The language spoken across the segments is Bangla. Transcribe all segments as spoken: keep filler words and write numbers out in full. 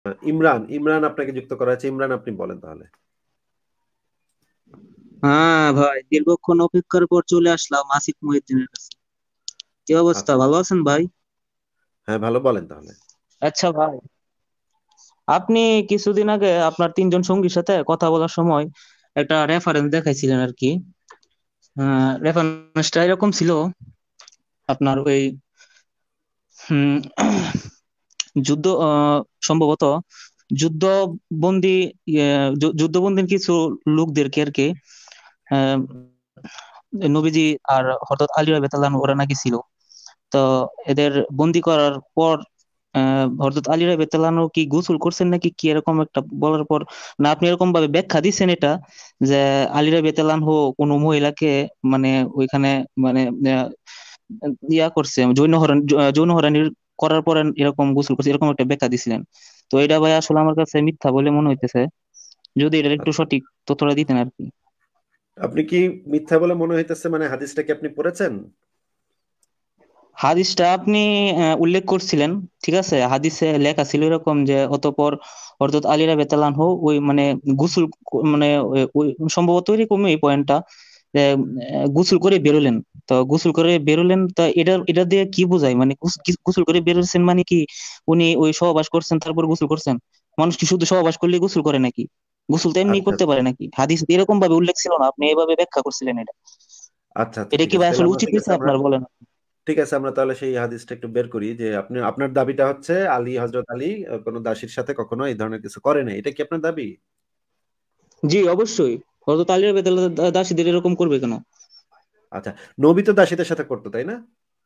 ইমরান ইমরান আপনাকে যুক্ত করা আছে। ইমরান, আপনি বলেন তাহলে। হ্যাঁ ভাই, দীর্ঘক্ষণ অপেক্ষার পর চলে আসলাম আসিফ মহিউদ্দিনের কাছে। কি অবস্থা, আচ্ছা, ভালো আছেন ভাই? হ্যাঁ ভালো, বলেন তাহলে। আচ্ছা ভাই, আপনি কিছুদিন আগে আপনার তিনজন সঙ্গীর সাথে কথা বলার সময় একটা রেফারেন্স দেখাইছিলেন আর কি। রেফারেন্সটা এরকম ছিল, আপনার ওই হুম, যুদ্ধ আহ, সম্ভবত যুদ্ধ বন্দি, ইয়ে, যু- যুদ্ধবন্দির কিছু লোকদেরকে আর কি, আহ, নবীজি আর হযরত আলী রাদিয়াল্লাহু আনহু ওরা নাকি ছিল। তো এদের বন্দি করার পর আহ হযরত আলী রাদিয়াল্লাহু আনহু কি গোসল করছেন নাকি কি এরকম একটা বলার পর, না আপনি এরকম ভাবে ব্যাখ্যা দিচ্ছেন এটা, যে আলী রাদিয়াল্লাহু আনহু কোনো মহিলাকে মানে ওইখানে মানে আহ, ইয়া করছে, যৌন হরণ যৌন হয়রানি করার পরে এরকম গোসল করছে, এরকম একটা ব্যাখ্যা দিছিলেন। তো এটা ভাই আসলে আমার কাছে মিথ্যা বলে মনে হইতেছে, যদি এটা একটু আচ্ছা, সঠিক তথ্যটা দিতেন আর কি। আপনি কি মিথ্যা বলে মনে হইতেছে মানে হাদিসটা কি আপনি পড়েছেন? হাদিসটা আপনি আহ, উল্লেখ করছিলেন, ঠিক আছে, হাদিসে লেখা ছিল এরকম যে অতঃপর হযরত আলী রাদিয়াল্লাহু আনহু ওই মানে গোসল ক- মানে ওই ওই- সম্ভবত এরকমই এই পয়েন্টটা, যে আহ, গোসল করে বেরোলেন। তো গোসল করে বেরোলেন, তা এটা এটা দিয়ে কি বোঝায়, মানে গোস- কি- গোসল করে বেরোচ্ছেন মানে কি উনি ওই সহবাস করছেন তারপর গোসল করছেন? মানুষ কি শুধু সহবাস করলে গোসল করে নাকি? গোসল তো এমনি আচ্ছা, করতে পারে নাকি? হাদিস এরকম ভাবে উল্লেখ ছিল না, আপনি এভাবে ব্যাখ্যা করছিলেন এটা। আচ্ছা, আচ্ছা, এটা ঠিক কি আছে ভাই তাহলে আসলে আমরা, উচিত ঠিক হয়েছে আছে আমরা, আপনার, বলেন? ঠিক আছে আমরা তাহলে সেই হাদিসটা একটু বের করি যে আপনি, আপনার দাবিটা হচ্ছে আলী, হযরত আলী আহ, কোনো দাসীর সাথে কখনো এই ধরনের কিছু করে নাই, এটা কি আপনার দাবি? জি অবশ্যই, হযরত আলী রাদিয়াল্লাহু আনহু দাসীদের এরকম করবে কেন? আচ্ছা, নবী তো দাসীদের সাথে করতো, তাই না?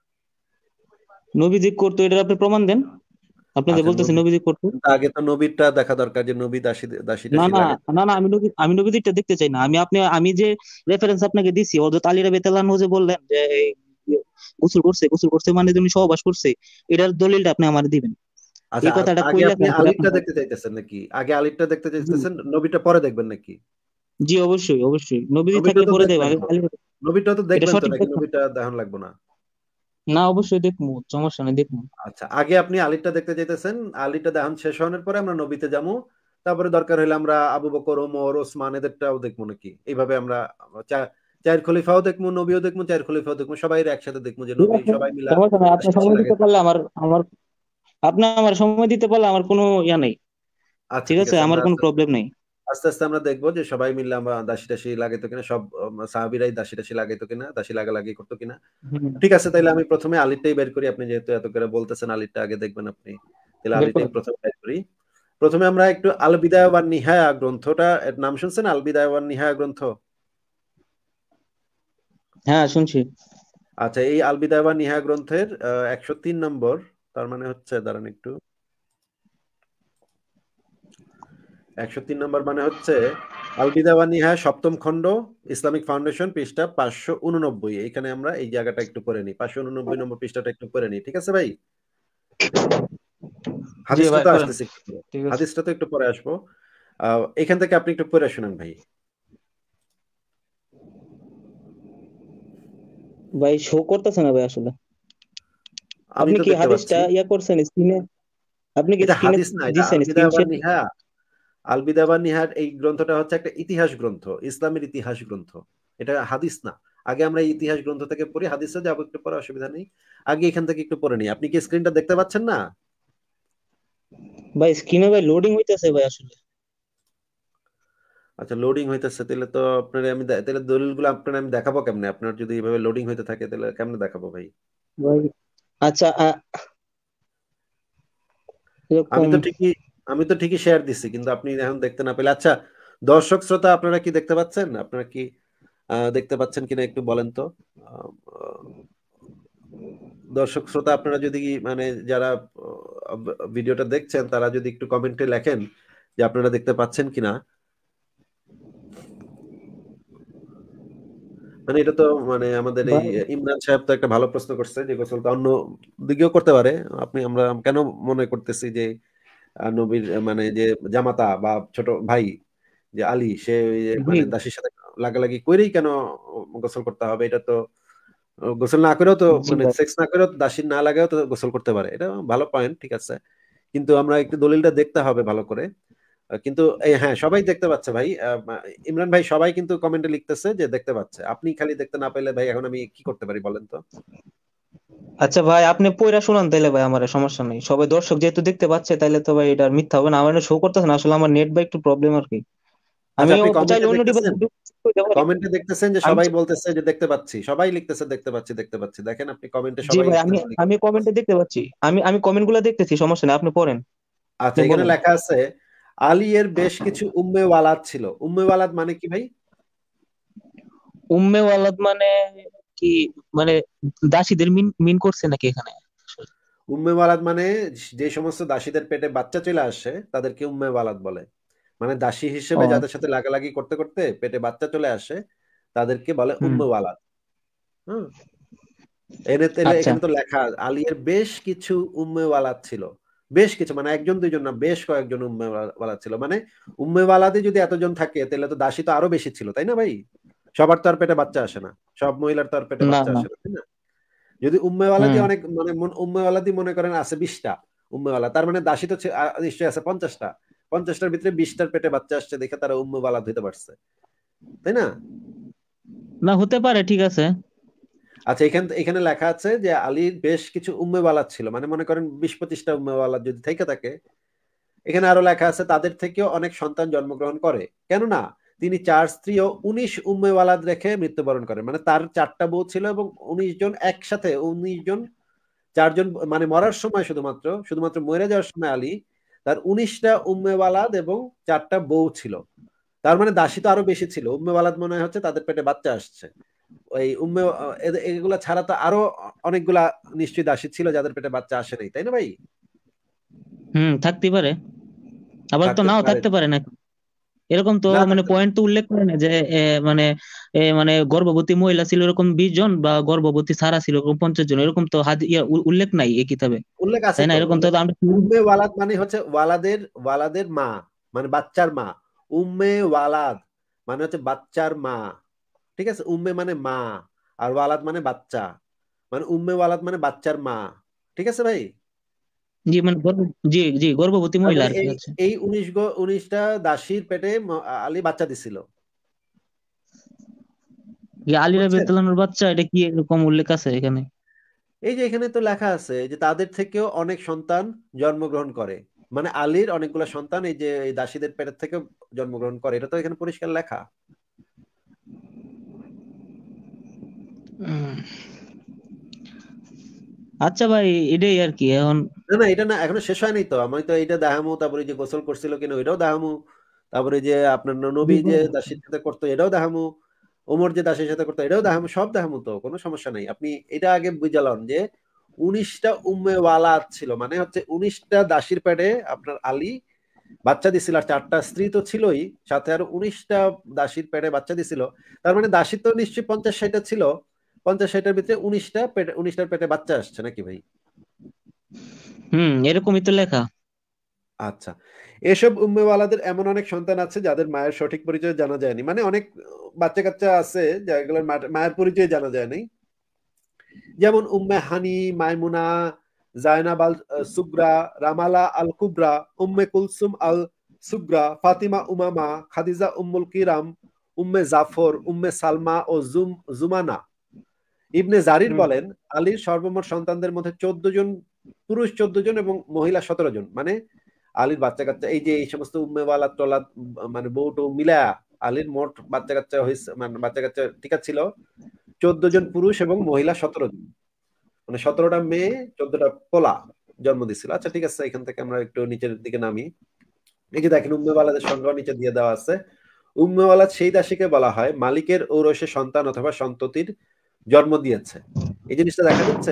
নবীজি করতো, এটার আপনি প্রমাণ দেন। আপনি যে আচ্ছা, বলতেছেন নবী, নবীজি করতো। কিন্তু আগে তো নবীরটা দেখা দরকার, যে নবী দাসী দাসী না টাসী না, লাগে। না না, আমি নবী আমি নবীজিটা দেখতে চাই না। আমি আপনি আমি যে রেফারেন্স আপনাকে দিছি, হযরত আলী রাদিয়াল্লাহু আনহু যে বললেন যে এই গোসল করছে, গোসল করছে মানে তুমি সহবাস করছে, এটার দলিলটা আপনি আমার দিবেন। আচ্ছা, এই আ- কথাটা আগে কইলে আপনি তারপরে আপনি আলিফটা দেখতে বলবেন। চাইতেছেন নাকি? আগে আলিফটা দেখতে জি চাইতেছেন, নবীটা পরে দেখবেন নাকি? জি, অবশ্যই অবশ্যই, নবীজি নবীটা থাকলে তো পরে দেব, দেখবেন আগে তো, আলী। নবীটা তো এটা দেখবেন তো সঠিক নাকি? কথা না। নবীটা দেখান লাগবে না? না, অবশ্যই দেখবো, সমস্যা নেই, দেখবো। আচ্ছা, আগে আপনি আলিফটা দেখতে চাইতেছেন, আলিফটা দেখান শেষ হওয়ার পরে আমরা নবীতে যাবো। তারপরে দরকার হলে আমরা আবু বকর, ওমর, ওসমান এদেরটাও দেখবো নাকি, এইভাবে আমরা চা- চার খলিফাও দেখবো, নবীও দেখবো, চার খলিফাও দেখবো, সবাই একসাথে দেখবো যে ঠিক নবী আছে, সবাই মিলা সমস্যা নেই, আপনি দাসী দাসী সময় দিতে লাগাইতো। পারলে আমার আমার আপনি আমার সময় দিতে পারলে আমার কোনো ইয়া নেই। আচ্ছা, ঠিক ঠিক আছে, আছে, আমার আমরা কোনো আস্তে প্রবলেম নেই। আস্তে আস্তে আমরা দেখবো যে সবাই মিলে আমরা দাসী দাসী লাগাইতো কিনা, সব আম, সাহাবীরাই দাসী দাসী লাগাইতো কিনা, দাসী লাগালাগি করতো কিনা। হুম, ঠিক আছে, তাইলে আমি প্রথমে আলিরটাই বের করি, আপনি যেহেতু এত করে বলতেছেন আলিরটা আগে দেখবেন আপনি, তাহলে বের আলিরটাই করেন। প্রথমে বের করি। প্রথমে আমরা একটু আল বিদায়া ওয়ান নিহায়া গ্রন্থটা, এর নাম শুনছেন? আল বিদায়া ওয়ান নিহায়া গ্রন্থ। হ্যাঁ শুনছি। আচ্ছা, এই আল বিদায়া ওয়ান নিহায়া গ্রন্থের একশো তিন নম্বর, তার মানে হচ্ছে দাঁড়ান একটু, একশো তিন নম্বর মানে হচ্ছে আল বিদায়া ওয়ান নিহায়া সপ্তম খণ্ড, ইসলামিক ফাউন্ডেশন, পৃষ্ঠা পাঁচশো উননব্বই। এখানে আমরা এই জায়গাটা একটু করে নিই, পাঁচশো উননব্বই নম্বর পৃষ্ঠাটা একটু করে নিই, ঠিক আছে ভাই? জি হাদিসটা ভাই তো করেন। আসতেছে একটু পরে। ঠিক আছে হাদিসটা তো একটু পরে আসবো। আহ এখান থেকে আপনি একটু পড়ে শুনেন ভাই। ভাই, শো করতেছে না ভাই আসলে। আমি আপনি তো কি দেখতে হাদিসটা পাচ্ছি। ইয়া করছেন স্ক্রিনে? আপনি কি এটা স্ক্রিনে হাদিস না, এটা আল দিচ্ছেন বিদা ওয়ান স্ক্রিনশট? নিহা। আল বিদা ওয়ান নিহার এই গ্রন্থটা হচ্ছে একটা ইতিহাস গ্রন্থ, ইসলামের ইতিহাস গ্রন্থ। এটা হাদিস না। আগে আমরা এই ইতিহাস গ্রন্থ থেকে পড়ি, হাদিসে যাবো একটু পরে, অসুবিধা নেই। আগে এখান থেকে একটু পড়ে নিই। আপনি কি স্ক্রিনটা দেখতে পাচ্ছেন না? ভাই স্ক্রিনে ভাই লোডিং হইতেছে ভাই আসলে। আচ্ছা, লোডিং হইতেছে, তাহলে তো আপনার আমি দে- তাহলে দলিলগুলো আপনার আমি দেখাবো কেমনে? আপনার যদি এইভাবে লোডিং হইতে থাকে তাহলে কেমনে দেখাবো ভাই? ভাই আচ্ছা, আ, আমি এরকম। তো ঠিকই আমি তো ঠিকই শেয়ার দিচ্ছি, কিন্তু আপনি এখন দেখতে না পেলে, আচ্ছা, দর্শক শ্রোতা আপনারা কি দেখতে পাচ্ছেন? আপনারা কি আহ, দেখতে পাচ্ছেন কিনা একটু বলেন তো। আহ, আহ, দর্শক শ্রোতা আপনারা যদি মানে যারা আহ, ভিডিওটা দেখছেন তারা যদি একটু কমেন্টে লেখেন যে আপনারা দেখতে পাচ্ছেন কিনা। মানে এটা তো মানে আমাদের এই ভাই ইমরান সাহেব তো একটা ভালো প্রশ্ন করছে, যে গোসল তো অন্য দিকেও করতে পারে। আপনি, আমরা কেন মনে করতেছি যে আহ, নবীর মানে যে জামাতা বা ছোট ভাই যে আলী, সে ওই যে জি, মানে দাসীর সাথে লাগালাগি করেই কেন গোসল করতে হবে? এটা তো গোসল না করেও তো, জি মানে ভাই। সেক্স না করেও তো, দাসী না লাগাও তো গোসল করতে পারে, এটা ভালো পয়েন্ট, ঠিক আছে। কিন্তু আমরা একটু দলিলটা দেখতে হবে ভালো করে। কিন্তু এই হ্যাঁ সবাই দেখতে পাচ্ছে ভাই। ইমরান ভাই সবাই কিন্তু কমেন্টে লিখতেছে যে দেখতে পাচ্ছে, আপনি খালি দেখতে না পেলে ভাই এখন আমি কি করতে পারি বলেন তো? আচ্ছা ভাই, আপনি পয়রা শুনান তাইলে ভাই, আমার সমস্যা নেই। সবাই দর্শক যেহেতু দেখতে পাচ্ছে তাইলে তো ভাই এটা আর মিথ্যা হবে না। আমার শো করতেছে না, আসলে আমার নেট বা একটু প্রবলেম আর কি। আচ্ছা আমিও আপনি চাইলে কমেন্টে অন্য ডিভাইস দেখতেছেন, দিতে পারি। কমেন্টে দেখতেছেন যে আমি সবাই চা- বলতেছে যে দেখতে পাচ্ছি, সবাই লিখতেছে দেখতে পাচ্ছি দেখতে পাচ্ছি, দেখেন আপনি কমেন্টে জি সবাই ভাই, আমি লিখতেছে দেখতে আমি পাচ্ছি। কমেন্টে দেখতে পাচ্ছি। আমি আমি কমেন্ট গুলা দেখতেছি, সমস্যা নেই, আপনি পড়েন, আচ্ছা আপনি এখানে বলেন। লেখা আছে আলী এর বেশ কিছু উম্মে ওয়ালাদ ছিল। উম্মে ওয়ালাদ মানে কি ভাই? উম্মে ওয়ালাদ মানে কি? মানে দাসীদের মিন মিন করছে নাকি এখানে? উম্মে ওয়ালাদ মানে যে সমস্ত দাসীদের পেটে বাচ্চা চলে আসে তাদেরকে উম্মে ওয়ালাদ বলে। মানে দাসী হিসেবে ও যাদের সাথে লাগালাগি করতে করতে পেটে বাচ্চা চলে আসে তাদেরকে বলে হুম। উম্মে ওয়ালাদ। হুম। এনে তেলে আচ্ছা। এখানে তো লেখা আলীর বেশ কিছু উম্মে ওয়ালাদ ছিল। বেশ কিছু মানে একজন দুইজন না, বেশ কয়েকজন উম্মে ওয়ালাদ ছিল। মানে উম্মে ওয়ালাদে যদি এতজন থাকে তাহলে তো দাসী তো আরো বেশি ছিল, তাই না ভাই? সবার তো আর পেটে বাচ্চা আসে না, সব মহিলার তো আর পেটে না বাচ্চা না। আসে না, তাই না? যদি উম্মেওয়ালাদি হুম অনেক মানে মন- উম্মেওয়ালাদি মনে করেন আছে বিশটা উম্মেওয়ালা, তার মানে দাসী তো ছে- আ- নিশ্চয়ই আছে পঞ্চাশটা। পঞ্চাশটার ভিতরে বিশটার পেটে বাচ্চা আসছে দেখে তারা উম্মেওয়ালাদ হইতে পারছে, তাই না? না, হতে পারে, ঠিক আছে। আচ্ছা এখানে এখানে লেখা আছে যে আলীর বেশ কিছু উম্মেওয়ালাদ ছিল, মানে মনে করেন বিশ পঁচিশটা উম্মেওয়ালাদ যদি থেকে থাকে। এখানে আরো লেখা আছে তাদের থেকেও অনেক সন্তান জন্মগ্রহণ করে, কেননা তিনি চার স্ত্রী ও উনিশ উম্মেওয়ালাদ রেখে মৃত্যুবরণ করেন। মানে তার চারটা বউ ছিল এবং উনিশ জন একসাথে, উনিশ জন চারজন মানে মরার সময় শুধুমাত্র শুধুমাত্র মরে যাওয়ার সময় আলী তার উনিশটা উম্মেওয়ালাদ এবং চারটা বউ ছিল। তার মানে দাসী তো আরো বেশি ছিল। উম্মেওয়ালাদ মনে হচ্ছে তাদের পেটে বাচ্চা আসছে। ওই উম্মে এ- এগুলা ছাড়া তো আরো অনেকগুলা নিশ্চয়ই দাসী ছিল যাদের পেটে বাচ্চা আসে নাই, তাই না ভাই? হুম, থাকতে পারে, আবার তো থাকতে নাও পারে। থাকতে পারে না। এরকম তো না মানে থাকতে পয়েন্ট তো উল্লেখ করে না যে এ, মানে এ, মানে গর্ভবতী মহিলা ছিল এরকম বিশ জন, বা গর্ভবতী ছাড়া ছিল এরকম পঞ্চাশ জন, এরকম তো হাদি ইয়া, উ- উল্লেখ নাই এই কিতাবে। উল্লেখ আছে তাই না? তো, এরকম তো উল্লেখ আমরা। উম্মে ওয়ালাদ মানে হচ্ছে ওয়ালাদের ওয়ালাদের মা, মানে বাচ্চার মা। উম্মে ওয়ালাদ মানে হচ্ছে বাচ্চার মা। ঠিক আছে, উম্মে মানে মা আর ওয়ালাদ মানে বাচ্চা। মানে উম্মে ওয়ালাদ মানে বাচ্চার মা। ঠিক আছে ভাই? জি মানে গর্ভ জি জি গর্ভবতী তার মহিলা মানে আর কি এই আছে। এই উনিশ গো উনিশটা দাসীর পেটে ম- আলী বাচ্চা দিছিল। যে আলী বুঝছেন? রাদিয়াল্লাহু আনহুর বাচ্চা, এটা কি এরকম উল্লেখ আছে এখানে? এই যে এখানে তো লেখা আছে যে তাদের থেকেও অনেক সন্তান জন্মগ্রহণ করে। মানে আলীর অনেকগুলো সন্তান এই যে এই দাসীদের পেটের থেকে জন্মগ্রহণ করে, এটা তো এখানে পরিষ্কার লেখা। উম, আচ্ছা ভাই, এটাই আর কি এখন। না না এটা না এখনো শেষ হয়নি তো, আমি তো এটা দেখামু, তারপরে যে গোসল করছিল কিনা ওইটাও দেখামু, তারপরে যে আপনার ন- নবী জি যে বলেন। দাসীর সাথে করতো এটাও দেখামু, ওমর যে দাসীর সাথে করতো এটাও দেখামু, সব দেখামু, তো কোনো সমস্যা নাই। আপনি এটা আগে বুঝালাম যে উনিশটা উম্মে ওয়ালাদ ছিল, মানে হচ্ছে উনিশটা দাসীর পেটে আপনার আলী বাচ্চা দিছিল, আর চারটা স্ত্রী তো ছিলই, সাথে আরো উনিশটা দাসীর পেটে বাচ্চা দিছিল। তার মানে দাসী তো নিশ্চয়ই পঞ্চাশ ষাটটা ছিল, পঞ্চাশ ষাটের ভিতরে উনিশটা পেটে উনিশটার পেটে বাচ্চা আসছে নাকি ভাই? হুম, এরকমই তো লেখা। আচ্ছা, এসব উম্মেওয়ালাদের এমন অনেক সন্তান আছে যাদের মায়ের সঠিক পরিচয় জানা যায়নি। মানে অনেক বাচ্চা কাচ্চা আছে যেগুলোর মা- মায়ের পরিচয় জানা যায় নাই। যেমন উম্মে হানি, মাইমুনা, জায়নাব আল আহ, সুগরা, রামালা আল কুবরা, উম্মে কুলসুম আল সুগরা, Fatima Umama, Khadija Ummul Kiram, Umme Jafar, Umme Salma ও জুম জুমানা। ইবনে জারির হুম বলেন আলীর সর্বমোট সন্তানদের মধ্যে চোদ্দ জন পুরুষ, চোদ্দ জন এবং মহিলা সতেরো জন। মানে আলীর বাচ্চা কাচ্চা এই যে এই সমস্ত উম্মেওয়ালা টলাদ মানে বউ টৌ মিলা আলীর মোট বাচ্চা কাচ্চা হয়েছে, মানে বাচ্চা কাচ্চা ঠিক আছে ছিল চোদ্দ জন পুরুষ এবং মহিলা সতেরো জন। মানে সতেরোটা মেয়ে, চোদ্দটা পোলা জন্ম দিছিল। আচ্ছা ঠিক আছে, এখান থেকে আমরা একটু নিচের দিকে নামি। এই যে দেখেন উম্মেওয়ালাদের সংখ্যাও নিচে দিয়ে দেওয়া আছে। উম্মেওয়ালাদ সেই দাসীকে বলা হয় মালিকের ঔরসে সন্তান অথবা সন্ততির জন্ম দিয়েছে। এই জিনিসটা দেখা যাচ্ছে।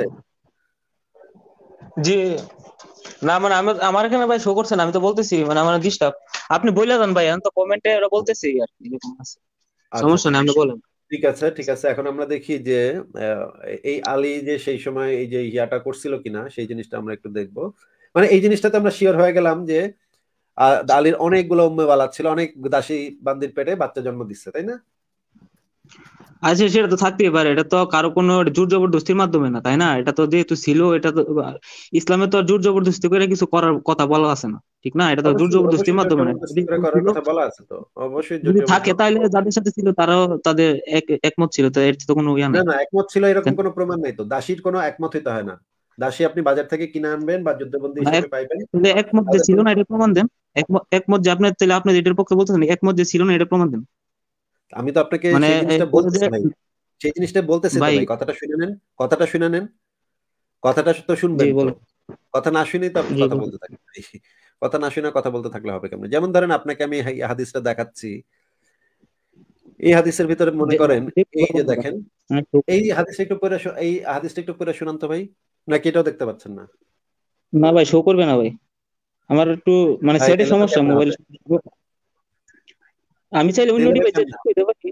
জি। না মানে আমার আমার এখানে ভাই শো করছে না, আমি তো বলতেছি মানে আমার ডিস্টার্ব। আপনি বলে দেন ভাই, আমি তো কমেন্টে ওরা বলতেছি আর কি, এরকম আছে। আচ্ছা সমস্যা নেই, আপনি বলেন। ঠিক আছে ঠিক আছে, এখন আমরা দেখি যে আহ, এই আলী যে সেই সময় এই যে ইয়াটা করছিল কিনা সেই জিনিসটা আমরা একটু দেখবো। মানে এই জিনিসটাতে আমরা শিওর হয়ে গেলাম যে আহ, আলীর অনেকগুলো উম্মেওয়ালা ছিল, অনেক দাসী বান্দির পেটে বাচ্চা জন্ম দিচ্ছে, তাই না? আচ্ছা সেটা তো থাকতেই পারে, এটা তো কারো কোনো জোর জবরদস্তির মাধ্যমে না, তাই না? এটা তো যেহেতু ছিল, এটা তো ইসলামে তো আর জোর জবরদস্তি করে কিছু করার কথা বলা আছে না, ঠিক না? এটা তো জোর অবশ্যই জবরদস্তির অবশ্যই জোর মাধ্যমে না, এটা জবরদস্তি যদি করে করার ছিল, কথা বলা আছে তো, অবশ্যই জোর যদি থাকে জবরদস্তি। তাহলে যাদের সাথে ছিল তারাও তাদের এক একমত ছিল, তো এর তো কোনো ইয়া না নাই, না, একমত ছিল এরকম তাই কোনো প্রমাণ নেই তো, দাসীর কোনো একমত হইতে হয় না। দাসী আপনি বাজার থেকে কিনে আনবেন বা যুদ্ধবন্দী না? হিসেবে এক- পাইবেন, তাহলে একমত যে তাদের ছিল কোনো। না এটা প্রমাণ দেন। একমত একমত যে আপনার, তাহলে আপনি এটার পক্ষে বলতেছেন, একমত যে ছিল না এটা প্রমাণ দেন। আমি তো আপনাকে মানে সেই এই জিনিসটা ওই যে বলতেছি ভাই, সেই জিনিসটা বলতেছি তো ভাই, ভাই, কথাটা শুনে নেন, কথাটা শুনে নেন, কথাটা তো জি শুনবেন তো। বলেন। কথা না শুনেই তো আপনি জি কথা বলেন। বলতে থাকেন ভাই। কথা না শুনে কথা বলতে থাকলে হবে কেমন? যেমন ধরেন আপনাকে আমি এই হাদিসটা দেখাচ্ছি, এই হাদিসের ভিতরে মনে যে করেন, দেখতে এই পাবো যে না ভাই। দেখেন, হ্যাঁ, তো- এই হাদিসটা একটু পড়ে শো- এই হাদিসটা একটু পড়ে শোনান তো ভাই, নাকি এটাও দেখতে পাচ্ছেন না? না ভাই, শো করবে না ভাই, আমার একটু মানে ভাই সেটের তাহলে তো সমস্যা কেমনে মোবাইল। হবে? আমি চাইলে অন্য তাহলে ভাই ডিভাইসে কেমনে শো হবে? করতে পারি।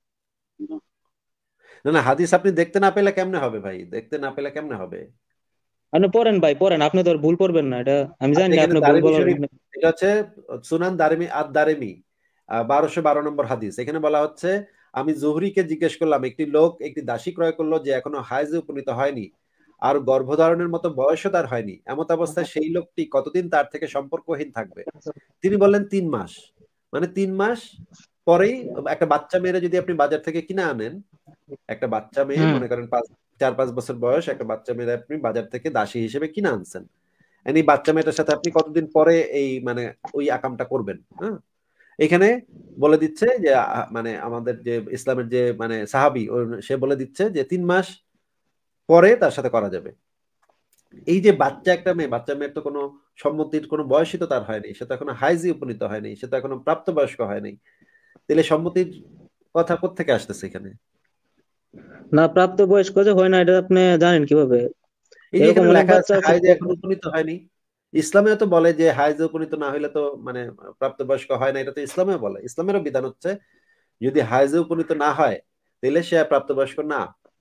না না, হাদিস আপনি দেখতে না পেলে কেমনে হবে ভাই, দেখতে না পেলে কেমনে হবে? আপনি পড়েন ভাই, পড়েন, আপনি তো আর ভুল করবেন না, এটা আমি আপনি জানি না এখানে আপনি ভুল দারিমি বলার শরীফ, মানে। এটা হচ্ছে সুনান দারিমি আদ দারিমি, বারোশো বারো নম্বর হাদিস। এখানে বলা হচ্ছে, আমি জুহরিকে জিজ্ঞেস করলাম, একটি লোক একটি দাসী ক্রয় করলো যে এখনো হায়েজে উপনীত হয়নি, আর গর্ভধারণের মতো বয়সও তার হয়নি, এমত অবস্থায় সেই লোকটি কতদিন তার থেকে সম্পর্কহীন থাকবে? তিনি বললেন তিন মাস। মানে তিন মাস পরেই একটা বাচ্চা মেয়েরে যদি আপনি বাজার থেকে কিনে আনেন, একটা বাচ্চা মেয়ে হুম। মনে করেন পাঁচ চার পাঁচ বছর বয়স একটা বাচ্চা মেয়ে আপনি বাজার থেকে দাসী হিসেবে কিনে আনছেন, and এই বাচ্চা মেয়েটার সাথে আপনি কতদিন পরে এই মানে ওই আকামটা করবেন? হ্যাঁ, এখানে বলে দিচ্ছে যে আ, মানে আমাদের যে ইসলামের যে মানে সাহাবি, সে বলে দিচ্ছে যে তিন মাস পরে তার সাথে করা যাবে। এই যে বাচ্চা একটা মেয়ে, বাচ্চা মেয়ের তো কোনো সম্মতির কোনো বয়সই তো তার হয়নি, সে তো এখনো হাইজে উপনীত হয়নি, সে তো এখনো প্রাপ্তবয়স্ক হয়নি, তাহলে সম্মতির কথা কোত্থেকে আসতেছে এখানে? না, প্রাপ্ত বয়স্ক যে হয় না এটা আপনি জানেন কিভাবে? এই যে এরকম এখানে অনেক লেখা বাচ্চা আছে আছে হাইজে যে- এখন উপনীত হয়নি, ইসলামেও তো বলে যে হাইজে উপনীত না হইলে তো মানে প্রাপ্তবয়স্ক হয় না, এটা তো ইসলামেও বলে, ইসলামেরও বিধান হচ্ছে যদি হাইজে উপনীত না হয় তাহলে সে আর প্রাপ্তবয়স্ক না।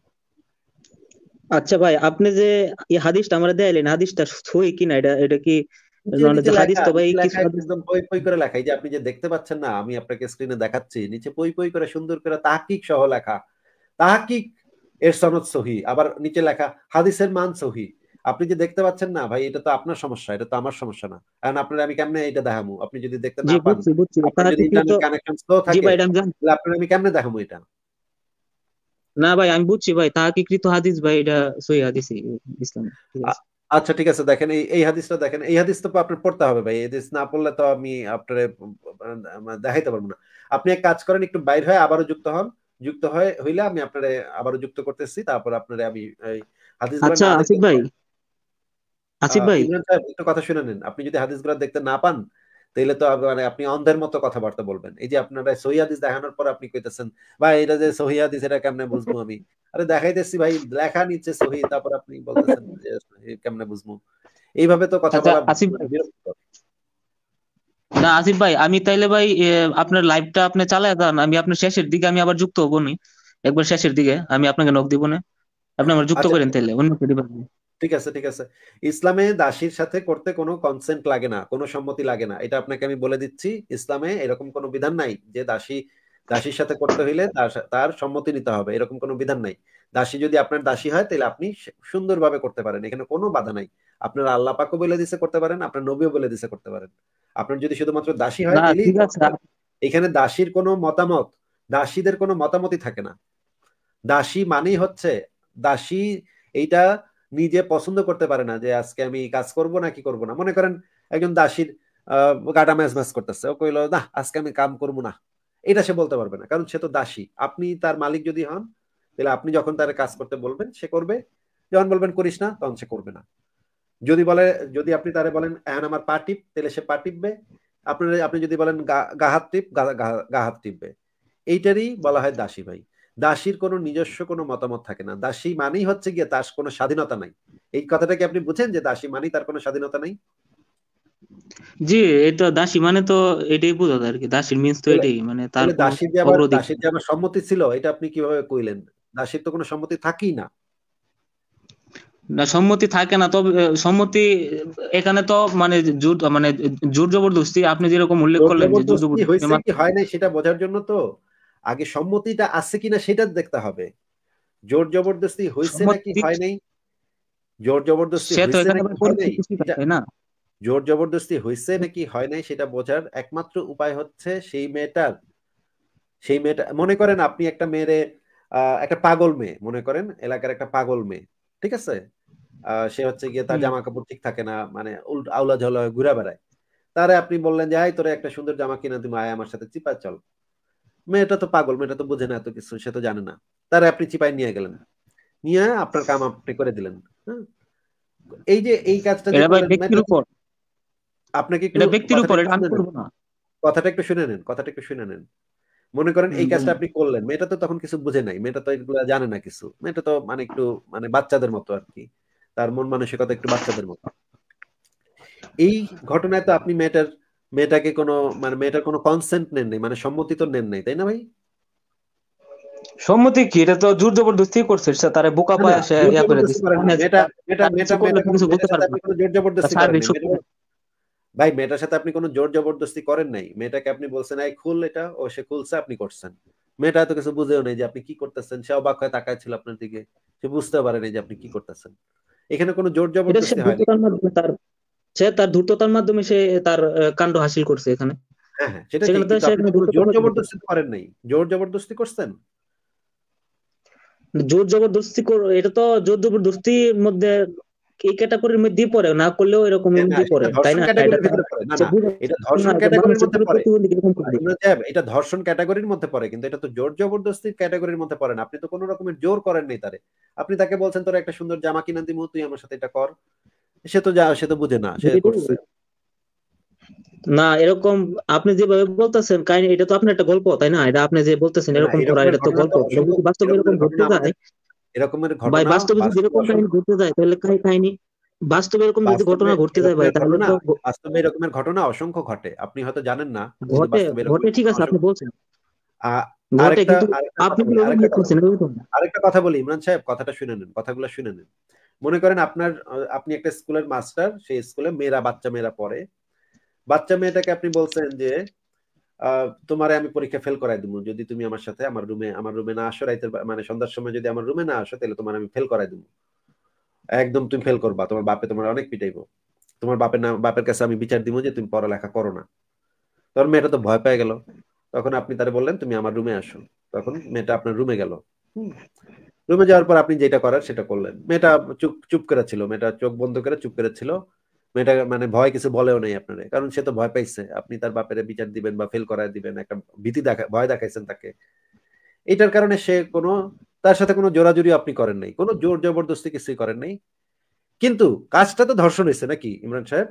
আচ্ছা ভাই, আপনি যে এই হাদিসটা আমরা দেখাইলেন, হাদিসটা সহি কিনা, এটা এটা কি নিচে মানে নিচে যে হাদিস লেখা, তো ভাই নিচে কিছু লেখা হাদিস। একদম পই পই করে লেখা, এই যে আপনি যে দেখতে পাচ্ছেন না, আমি আপনাকে স্ক্রিনে দেখাচ্ছি, নিচে পই পই করে সুন্দর করে তাহকিক সহ লেখা, তাহকিক এর সনদ সহি, আবার নিচে লেখা হাদিসের মান সহি। আপনি যে দেখতে পাচ্ছেন না ভাই, এটা তো আপনার সমস্যা, এটা তো আমার সমস্যা না। কারণ আপনার আমি কেমনে এটা দেখাবো, আপনি যদি দেখতে জি না পান, বুঝছি বুঝছি, আপনার তাহলে যদি কি তো। ইন্টারনেট কানেকশন স্লো জি থাকে, ভাই, এটা আমি জানি। তাহলে আপনার আমি কেমনে দেখাবো এটা? না ভাই, আমি বুঝছি ভাই, তাহাকিকৃত হাদিস ভাই, এটা সহি হাদিস ইসলামে, ঠিক আ- আছে। আচ্ছা ঠিক আছে, দেখেন এই এই হাদিসটা দেখেন, এই হাদিস তো আপনার পড়তে হবে ভাই, এই হাদিস না পড়লে তো আমি আপনার দেখাইতে পারবো না। আপনি এক কাজ করেন, একটু বাইর হয়ে আবারও যুক্ত হন, যুক্ত হয়ে হইলে আমি আপনারে আবারও যুক্ত করতেছি, তারপর আপনারে আমি এই হাদিসগুলো আচ্ছা না আসিফ দেখলে। ভাই, আসিফ আহ ভাই। ইমরান সাহেব একটু কথা শুনে নিন, আপনি যদি হাদিসগুলো দেখতে না পান তাহলে তো আবার মানে আপনি অন্ধের মতো কথাবার্তা বলবেন। এই যে আপনারা সহি হাদিস দেখানোর পর আপনি কইতেছেন ভাই এটা যে সহি হাদিস এটা কেমনে বুঝবো আমি? আরে দেখাইতেছি ভাই, লেখা নিচে সহি, তারপর আপনি বলতেছেন যে সহি কেমনে বুঝবো? এইভাবে তো কথা আচ্ছা বলা আসিফ মানে ভাই, বিরক্তিকর। না আসিফ ভাই, আমি তাইলে ভাই এ, আপনার লাইভটা আপনি চালায় যান, আমি আপনার শেষের দিকে আমি আবার যুক্ত হবো নি, একবার শেষের দিকে আমি আপনাকে নক দিব না, আপনি আমার যুক্ত আচ্ছা করেন তাইলে অন্য কেউ দিবেন না। ঠিক আছে ঠিক আছে, ইসলামে দাসীর সাথে করতে কোনো কনসেন্ট লাগে না, কোনো সম্মতি লাগে না, এটা আপনাকে আমি বলে দিচ্ছি। ইসলামে এরকম কোনো বিধান নাই যে দাসী দাসীর সাথে করতে হইলে তার সা- তার সম্মতি নিতে হবে, এরকম কোনো বিধান নাই। দাসী যদি আপনার দাসী হয় তাহলে আপনি সে- সুন্দরভাবে করতে পারেন, এখানে কোনো বাধা নাই। আপনার আল্লাহ পাকও বলে দিছে করতে পারেন, আপনার নবীও বলে দিছে করতে পারেন। আপনার যদি শুধুমাত্র দাসী হয় না তাহলেই ঠিক করতে আছে। পারেন। এখানে দাসীর কোনো মতামত, দাসীদের কোনো মতামতই থাকে না। দাসী মানেই হচ্ছে, দাসী এইটা নিজে পছন্দ করতে পারে না যে আজকে আমি কাজ করব না কি করব না। মনে করেন একজন দাসীর আহ গাটা ম্যাচ ম্যাচ করতেছে, ও কইলো না আজকে আমি কাম করব না, এটা সে বলতে পারবে না, কারণ সে তো দাসী। আপনি তার মালিক যদি হন তাহলে আপনি যখন তার কাজ করতে বলবেন সে করবে, যখন বলবেন করিস না তখন সে করবে না। যদি বলে, যদি আপনি তারে বলেন এখন আমার পা টিপ, তাহলে সে পা টিপবে। আপনার আপনি যদি বলেন গা গা হাত টিপ, গা গা- গা হাত টিপবে। এইটারই বলা হয় দাসী ভাই। দাসীর কোনো নিজস্ব কোনো মতামত থাকে না, দাসী মানেই হচ্ছে গিয়ে তার কোনো স্বাধীনতা নাই। এই কথাটা কি আপনি বুঝেন যে দাসী মানেই তার কোনো স্বাধীনতা নাই? জি, এটা দাসী মানে তো এটাই বোঝা যায় আর কি, দাসীর মিন্স তো তাহলে এটাই, মানে তার তাহলে কোনো দাসীর যে আবার অগ্রাধিকার। দাসীর যে আবার সম্মতি ছিল এটা আপনি কিভাবে কইলেন? দাসীর তো কোনো সম্মতি থাকেই না। না, সম্মতি থাকে না, তবে আহ, সম্মতি এখানে তো মানে জোর, মানে জোর জবরদস্তি আপনি যেরকম উল্লেখ জোর করলেন যে জোর জবরদস্তি জবরদস্তির হয়েছে কি মাধ্যমে। হয় নাই সেটা বোঝার জন্য তো আগে সম্মতিটা আছে কিনা সেটা দেখতে হবে। জোর জবরদস্তি হয়েছে নাকি সম্মতি হয় নাই, জোর জবরদস্তি সে তো হয়েছে এখানে নাকি আবার হয় নাই পরিস্থিতি শিকার, এটা, তাই না? জোর জবরদস্তি হয়েছে নাকি হয় নাই সেটা বোঝার একমাত্র উপায় হচ্ছে সেই মেয়েটার, সেই মেয়েটা মনে করেন আপনি একটা মেয়েরে, আহ, একটা পাগল মেয়ে মনে করেন, এলাকার একটা পাগল মেয়ে, ঠিক আছে, আহ, সে হচ্ছে গিয়ে তার হুম। জামা কাপড় ঠিক থাকে না, মানে উল্ট আউলা ঝাউলা হয়ে ঘুরে বেড়ায়। তারে আপনি বললেন যে আয় তোরে একটা সুন্দর জামা কিনা তুমি আয় আমার সাথে চিপা চল। মেয়েটা তো পাগল, মেয়েটা তো বোঝে না এত কিছু, সে তো জানে না। তারে আপনি চিপায় নিয়ে গেলেন, নিয়ে আপনার কাম আপনি করে দিলেন। হ্যাঁ, এই যে এই কাজটা যে এটা ভাই করলেন, ব্যক্তির মেয়েটা উপর, আপনাকে একটু এটা ব্যক্তির কথাটা উপর, একটু এটা আমি শুনে নেন, করবো না। কথাটা একটু শুনে নেন, কথাটা একটু শুনে নেন। মনে করেন হুম, এই কাজটা বলুন। আপনি করলেন, মেয়েটা তো তখন কিছু বুঝে নাই, মেয়েটা তো এগুলো জানে না কিছু, মেয়েটা তো মানে একটু মানে বাচ্চাদের মতো আর কি, তার মন মানসিকতা একটু বাচ্চাদের মতো। এই ঘটনায় তো আপনি মেয়েটার, মেয়েটাকে কোনো মানে মেয়েটার কোনো কনসেন্ট নেন নাই, মানে সম্মতি তো নেন নাই, তাই না ভাই? সম্মতি কি, এটা তো জোর জবরদস্তি করছে, সে তারে বোকা না না, পায় সে জোর ইয়া করে জবরদস্তি দিচ্ছে, করেন না, মানে যে মেয়েটা তার মেয়েটা তার মেয়েটা কিছু করলে মেয়েটা তো কোনো কিছু বলতে মেয়েটার সাথে পারবে আপনি না, কোনো জোর তার জবরদস্তি করেন শারীরিক নাই, শক্তি মেয়েটা, নাই। ভাই মেয়েটার সাথে আপনি কোনো জোর জবরদস্তি করেন নাই, মেয়েটাকে আপনি বলছেন এই খুল এটা, ও সে খুলছে, আপনি করছেন। মেয়েটা এত কিছু বুঝেও নেই যে আপনি কি করতেছেন, সে অবাক হয়ে তাকায় ছিল আপনার দিকে, সে বুঝতে পারে নাই যে আপনি কি করতেছেন। এখানে কোনো জোর এটা সে জবরদস্তি হয়নি। ধূর্ততার মাধ্যমে তার, সে তার ধূর্ততার মাধ্যমে সে তার আহ, কাণ্ড হাসিল করছে এখানে। হ্যাঁ হ্যাঁ, সেটা ঠিক, সেখানে তো কিন্তু সে আপনি এখানে তো কোনো ধূর্ততা জোর করতে পারবে না। জবরদস্তি তো করেন নাই, জোর জবরদস্তি করছেন? জোর জবরদস্তি কর, এটা তো জোর জবরদস্তির মধ্যে এই ক্যাটাগরির মধ্যে পড়ে, না করলেও এরকমের হ্যাঁ, না মধ্যে পড়ে, সেটা তাই ধর্ষণ না? এটা ক্যাটাগরির তার ভিতরে পড়ে, না সে না, বুঝে এটা না ধর্ষণ যে ক্যাটাগরির মানুষের মধ্যে পুরো পড়ে। প্রতিবন্ধী কিরকম করে। ইমরান সাহেব, এটা ধর্ষণ ক্যাটাগরির মধ্যে পড়ে, কিন্তু এটা তো জোর জবরদস্তির ক্যাটাগরির মধ্যে পড়ে না। আপনি তো কোনো রকমের জোর করেন নাই তারে, আপনি তাকে বলছেন তোর একটা সুন্দর জামা কিনে দিমু, তুই আমার সাথে এটা কর, সে তো যা, সে তো বুঝে না, সে করছে। না এরকম আপনি যেভাবে বলতেছেন কাহিনী, এটা তো আপনার একটা গল্প, তাই না? এটা আপনি যে বলতেছেন না না, এরকম করা, এরকমের এটা তো ঘটনা তো গল্প। এটা অসংখ্য, যদি বাস্তবে এরকমের এরকম ঘটতে ঘটনা যায়, আমাদের, এরকমের ভাই ঘটনা বাস্তবে যদি বাস্তবে এরকম কাহিনী অসংখ্য, ঘটতে যায় তাহলে কাহি- কাহিনী বাস্তবে এরকম যদি বাস্তবে ঘটনা ঘটতে যায় ভাই, এরকমের তাহলে ঘটনা, তো ঘ- বাস্তবে এরকমের ঘটনা অসংখ্য ঘটে, আপনি হয়তো জানেন না, কিন্তু ঘটে বাস্তবে ঘটে এরকমের ঠিক ঘটনা আছে আপনি অসংখ্য। বলছেন, আ- ঘটে, আরেকটা কিন্তু আরেকটা আপনি কথা বলি, কিভাবে আরেকটা বিয়ে কথা করছেন বলি, এরকম না। আরেকটা কথা বলি ইমরান সাহেব, কথাটা শুনে নেন, কথাগুলো শুনে নেন। মনে করেন আপনার, আহ, আপনি একটা স্কুলের মাস্টার, সেই স্কুলে মেয়েরা, বাচ্চা মেয়েরা পড়ে, বাচ্চা মেয়েটাকে আপনি বলছেন যে আহ, তোমারে আমি পরীক্ষা ফেল করাই দিব যদি তুমি আমার সাথে আমার রুমে, আমার রুমে না আসো রাইতের বা- মানে সন্ধ্যার সময় যদি আমার রুমে না আসো, তাহলে তোমার আমি ফেল করাই দিব, একদম তুমি ফেল করবা, তোমার বাপে তোমার অনেক পিটাইবো, তোমার বাপের নাম, বাপের কাছে আমি বিচার দিব যে তুমি পড়ালেখা করো না। তখন মেয়েটা তো ভয় পেয়ে গেল, তখন আপনি তারে বললেন তুমি আমার রুমে আসো, তখন মেয়েটা আপনার রুমে গেল। রুমে যাওয়ার পর আপনি যেটা করার সেটা করলেন, মেয়েটা চুপ চুপ করে ছিল, মেয়েটা চোখ বন্ধ করে চুপ করে ছিল, মেয়েটা মানে ভয় কিছু বলেও নাই আপনারে, কারণ সে তো ভয় পাইছে আপনি তার বাপের বিচার দিবেন বা ফেল করায় দিবেন, একটা ভীতি দেখা, ভয় দেখাইছেন তাকে। এটার কারণে সে কোনো, তার সাথে কোনো জোরাজুরি আপনি করেন নাই, কোনো জোর জবরদস্তি কিছুই করেন নাই, কিন্তু কাজটা তো ধর্ষণ হয়েছে নাকি ইমরান সাহেব?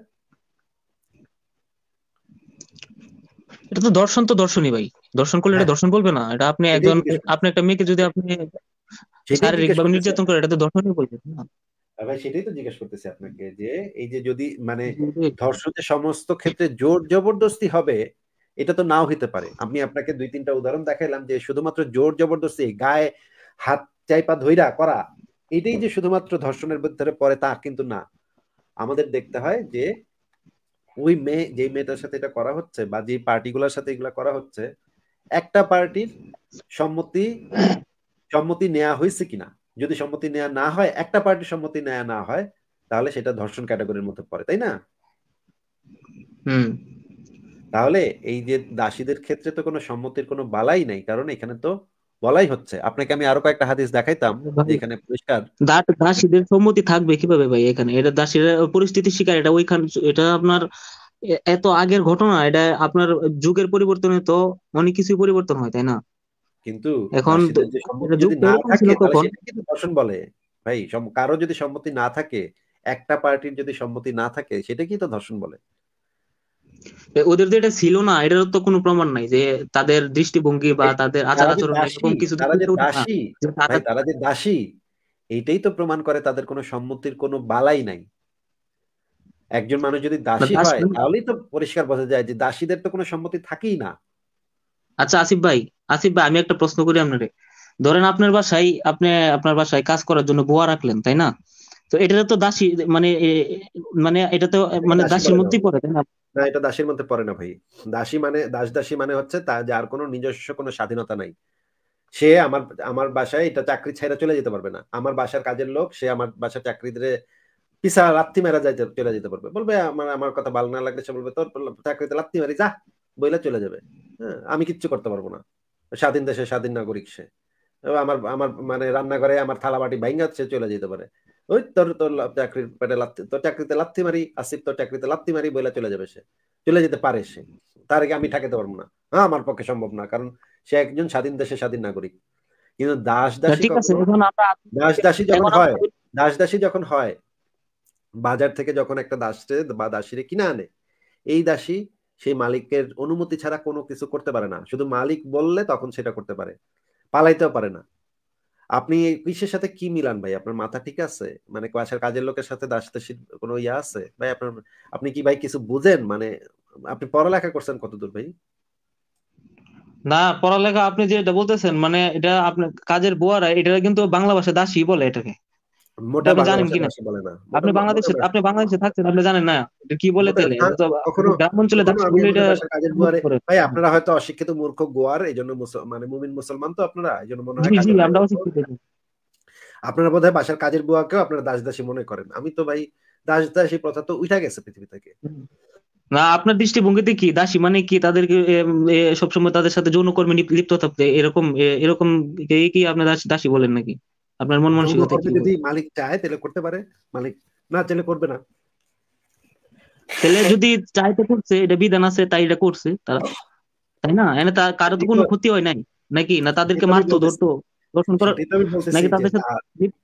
এটা তো দর্শন, তো দর্শনই ভাই। দর্শন করলে হ্যাঁ, এটা দর্শন বলবে না? এটা আপনি সেটাই একজন, জিজ্ঞেস আপনি করতেছি, একটা মেয়েকে যদি আপনি সেটাই শারীরিক জিজ্ঞেস ভাবে করতেছি নির্যাতন করে, আপনাকে। এটা তো দর্শনই বলবে না? আর ভাই সেটাই তো জিজ্ঞেস করতেছি আপনাকে, যে এই যে যদি মানে জি। ধর্ষণের সমস্ত ক্ষেত্রে জোর জবরদস্তি হবে, এটা তো নাও হতে পারে। আমি আপনাকে দুই তিনটা উদাহরণ দেখাইলাম যে শুধুমাত্র জোর জবরদস্তি, গায়ে হাত চাইপা ধইরা করা, এটাই যে শুধুমাত্র ধর্ষণের ভিতরে পড়ে তা কিন্তু না। আমাদের দেখতে হয় যে ওই মেয়ে, যে মেয়েটার সাথে এটা করা হচ্ছে বা যে পার্টিগুলোর সাথে এগুলা করা হচ্ছে, একটা পার্টির সম্মতি, সম্মতি নেওয়া হয়েছে কিনা। যদি সম্মতি নেওয়া না হয়, একটা পার্টির সম্মতি নেওয়া না হয়, তাহলে সেটা ধর্ষণ ক্যাটাগরির মধ্যে পড়ে, তাই না? হুম। তাহলে এই যে দাসীদের ক্ষেত্রে তো কোনো সম্মতির কোনো বালাই নাই, কারণ এখানে তো বলাই হচ্ছে, আপনাকে আমি আরো কয়েকটা হাদিস দেখাইতাম যে ভাই এখানে পরিষ্কার। দা- দাসীদের সম্মতি থাকবে কিভাবে ভাই এখানে? এটা দাসীরা পরিস্থিতির শিকার, এটা ওইখান, এটা আপনার এ- এত আগের ঘটনা, এটা আপনার যুগের পরিবর্তনে তো অনেক কিছুই পরিবর্তন হয়, তাই না? কিন্তু এখন দাসীদের দ- যে সম্মতি এটা যদি যুগটা না এরকম ছিল থাকে, তাহলে তখন। সেটা কিন্তু ধর্ষণ বলে। ভাই সম- কারো যদি সম্মতি না থাকে, একটা পার্টির যদি সম্মতি না থাকে, সেটা কি তো ধর্ষণ বলে। এ- ওদের যে এটা ছিল না, এটার তো কোনো প্রমাণ নাই যে তাদের দৃষ্টিভঙ্গি বা ভাই তাদের আচার তারা যে আচরণ দাসী, এরকম কিছু তো তারা যে ফুটে ওঠে না দাসী, যে তারা। ভাই তারা যে দাসী, এইটাই তো প্রমাণ করে তাদের কোনো সম্মতির কোনো বালাই নাই। একজন মানুষ যদি না, দাসী দাস হয়, তাহলেই তো পরিষ্কার বোঝা যায় যে দাসীদের তো কোনো সম্মতি থাকেই না। আচ্ছা আসিফ ভাই, আসিফ ভাই আমি একটা প্রশ্ন করি আপনারে। ধরেন আপনার বাসায়, আপনি আপনার বাসায় কাজ করার জন্য বুয়া রাখলেন, তাই না? তো এটা তো দাসী মানে এ, মানে এটা তো এটাকে মানে দাসী দাসীর বলে না মধ্যেই ভাই। পড়ে, তাই না? না, এটা দাসীর মধ্যে পড়ে না ভাই। দাসী মানে দাস দাসী মানে হচ্ছে তা যার কোনো নিজস্ব কোনো স্বাধীনতা নাই। সে আমার আমার বাসায় এটা চাকরি ছেড়ে চলে যেতে পারবে না। আমার বাসার কাজের লোক সে আমার বাসার চাকরিতে পিছা লাত্তি মেরা যাইতে চলে যেতে পারবে। বলবে আমার আমার কথা ভালো না লাগলে সে বলবে তোর চাকরিতে লাত্তি মারি যা, বইলে চলে যাবে। হ্যাঁ, আমি কিচ্ছু করতে পারবো না। স্বাধীন দেশে স্বাধীন নাগরিক সে। এবার আমার আমার মানে রান্নাঘরে আমার থালা বাটি ভাইঙ্গা সে চলে যেতে পারে। ওই তোর তোর লা- চাকরির পেটে লাত্তি, তোর চাকরিতে লাত্তি মারি আসিফ, তোর চাকরিতে লাত্তি মারি বইলে চলে যাবে সে। চলে যেতে পারে সে। তার আগে আমি ঠেকাতে পারবো না। হ্যাঁ, আমার পক্ষে সম্ভব না, কারণ সে একজন স্বাধীন দেশে স্বাধীন নাগরিক। কিন্তু দাস তা দাসী ঠিক আছে, কখনো, এখন আমরা দাস দাসী যখন এখন আমরা হয়, দাস দাসী যখন হয়, বাজার থেকে যখন একটা দাসে বা দাসীরে কিনে আনে, এই দাসী সেই মালিকের অনুমতি ছাড়া কোনো কিছু করতে পারে না। শুধু মালিক বললে তখন সেটা করতে পারে, পালাইতেও পারে না। আপনি এই কৃষির সাথে কি মিলান ভাই? আপনার মাথা ঠিক আছে? মানে বাসার কাজের লোকের সাথে দাস দাসীর কোনো ইয়া আছে ভাই? আপনার, আপনি কি ভাই কিছু বুঝেন? মানে আপনি পড়ালেখা করছেন কতদূর ভাই? না, পড়ালেখা আপনি যে এটা বলতেছেন মানে এটা আপনার কাজের বুয়ারা এটা কিন্তু বাংলা ভাষায় দাসী বলে এটাকে। এটা মোটেও আপনি বাংলা জানেন ভাষায় কিনা? দাসী বলে না, আপনি মোটেও বাংলাদেশে মোটেও না। আপনি বাংলাদেশে থাকছেন, আপনি জানেন না এটা কি বলে মোটে তাইলে? না, এটা তো কখনো গ্রাম অঞ্চলে কখনো দাসী আমি বলে এটা আমাদের বাসার কাজের বুঝ বুয়ারে, করে। ভাই আপনারা হয়তো অশিক্ষিত মূর্খ গোয়ার, এই জন্য মুস- মানে মুমিন মুসলমান তো আপনারা, এই জন্য মনে জি হয় জি, কাজের বুয়া আমরাও তো শিক্ষিত। আপনারা বোধহয় বাসার কাজের বুয়াকেও আপনারা দাস দাসী মনে করেন। আমি তো ভাই দাস দাসী প্রথা তো উঠা গেছে পৃথিবী থেকে। না, আপনার দৃষ্টিভঙ্গিতে কি দাসী মানে কি তাদেরকে এম, এ, সবসময় তাদের সাথে যৌনকর্মে লিপ- লিপ্ত থাকতে এরকম এ, এরকম এই কি আপনি দাসী দাসী বলেন নাকি? আপনার মন মানসিকতা কি যৌনকর্মে যদি বলে? মালিক চায় তাহলে করতে পারে, মালিক না চাইলে করবে না। ছেলে যদি চাইতে করছে, এটা বিধান আছে তাই এটা করছে তারা, তাই না? এনে তা কারো তো সেটাই তো, কোনো ক্ষতি হয় নাই নাকি? না সেটাই তাদেরকে তো আমি মারতো বলতেছি, ধরতো দর্শন করা, সেটাই তো আমি বলতেছি নাকি যে তাদের সাথে দা- লিপ-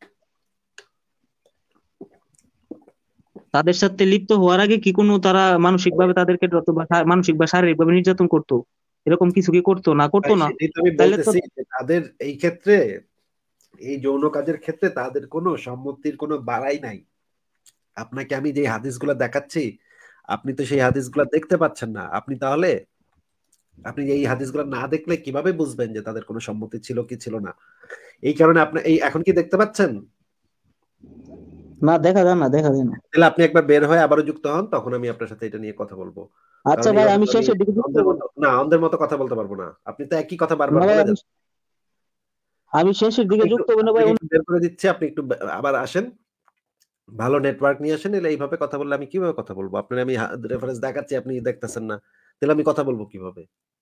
তাদের সাথে লিপ্ত হওয়ার আগে কি কোনো তারা মানসিক ভাবে তাদেরকে যত বা শা- মানসিক বা শারীরিক ভাবে নির্যাতন করতো? এরকম কিছু কি করতো? না করতো ভাই না? সেটাই তো আমি তাইলে তো বলতেছি যে তাদের এই ক্ষেত্রে, এই যৌন কাজের ক্ষেত্রে তাদের কোনো সম্মতির কোনো বাড়াই নাই। আপনাকে আমি যে হাদিসগুলো দেখাচ্ছি, আপনি তো সেই হাদিসগুলো দেখতে পাচ্ছেন না। আপনি তাহলে, আপনি এই হাদিসগুলো না দেখলে কিভাবে বুঝবেন যে তাদের কোনো সম্মতি ছিল কি ছিল না? এই কারণে আপনি এই এখন কি দেখতে পাচ্ছেন? না, দেখা যায় না, দেখা যায় না। তাহলে আপনি একবার বের হয়ে আবারও যুক্ত হন, তখন আমি আপনার সাথে এটা নিয়ে কথা বলবো। আচ্ছা কারণ ভাই, এইভাবে আমি তো আমি শেষের দিকে যুক্ত অন্ধের হবো। মতো না, অন্ধের মতো কথা বলতে পারবো না। আপনি তো একই কথা বারবার না ভাই, বলে আমি যাচ্ছেন। আমি শেষের আপনি দিকে একটু, যুক্ত হবো না ভাই। আপনাকে একটু বের করে দিচ্ছি, আপনি একটু বে- আবার আসেন, ভালো নেটওয়ার্ক নিয়ে আসেন। এলে এইভাবে কথা বললে আমি কিভাবে কথা বলবো? আপনার আমি রেফারেন্স দেখাচ্ছি, আপনি দেখতেছেন না, তাহলে আমি কথা বলবো কিভাবে?